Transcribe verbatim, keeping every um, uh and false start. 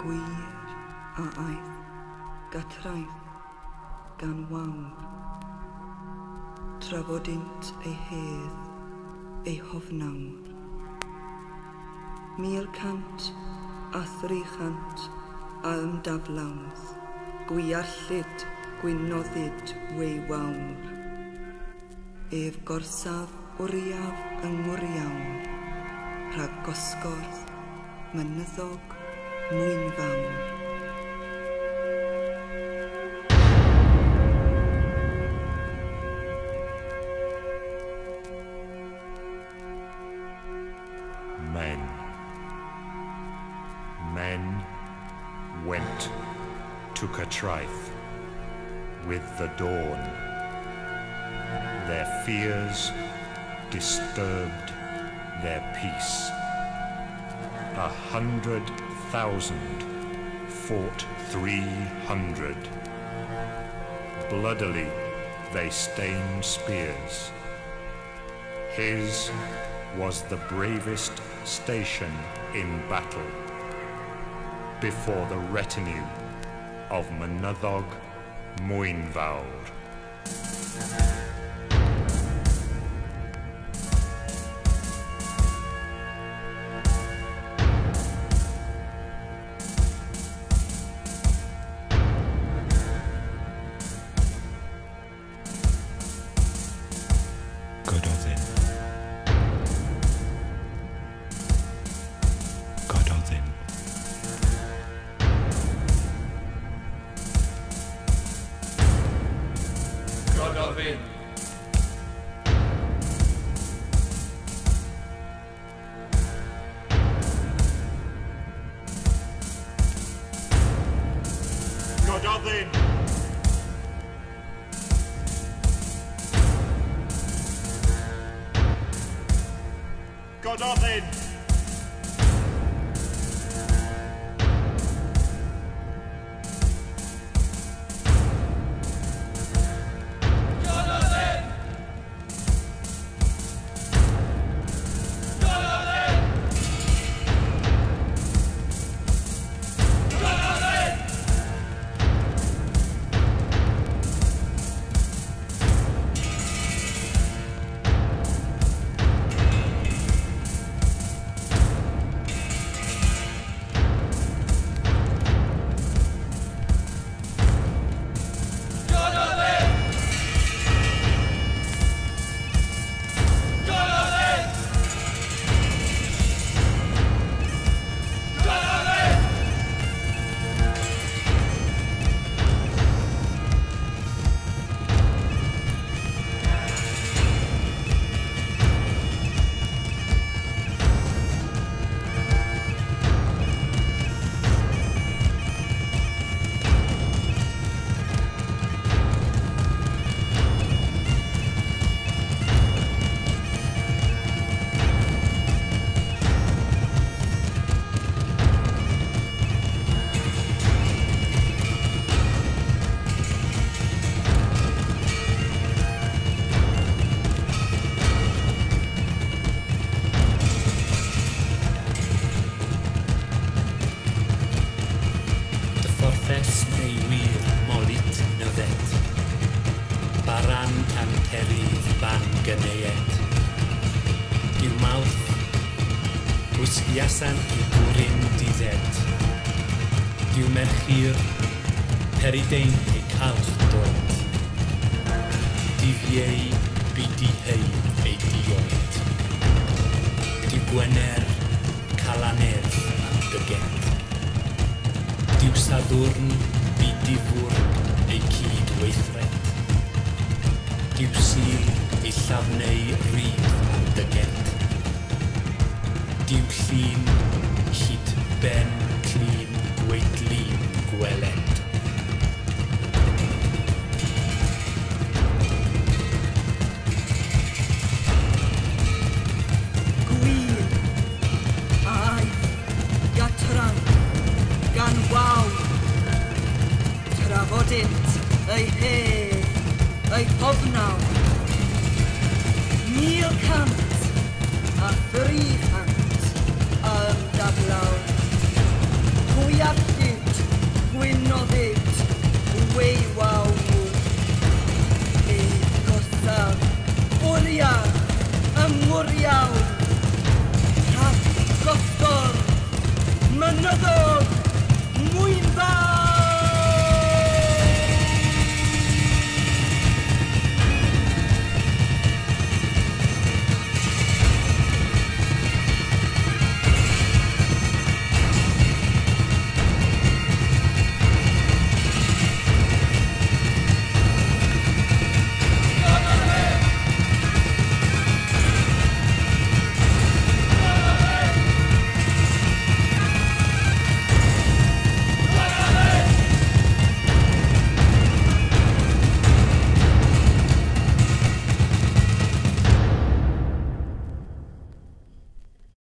gwir a aeth gatraeth gan wawr, trafodint ei hedd, ei hofnawr. Mil cant a thri chant a ymdaflawdd, gwiarllyd gwynoddyd wei wawr. Ef gorsaf wriaf yng ngwriawr, rhag gosgordd mynyddog mwyn fawr. Men. Men went to Cardiff with the dawn. Their fears disturbed their peace. A hundred thousand fought three hundred. Bloodily they stained spears. His was the bravest station in battle before the retinue of Mynyddog Mwynfawr. Gododdin. Gododdin. Gododdin. Gododdin. Gododdin. Iasan I bwryn didded. Diw merchir, peridein ei calch dod. Difieu byd I hei ei dioed. Diw gwener, calanedd am dyged. Diw sadwrn, byd difwr ei cyd weithred. Diw sil ei llafneu rydd am dyged. Diw llun, hyd ben, clun, gweidlun, gweled. Gwir a aeth gatraeth gan wawr, trafodint ei hedd, ei hofnawr. Mil cant a thri chant a ymdaflaw. Pwy ar Mwyn dda!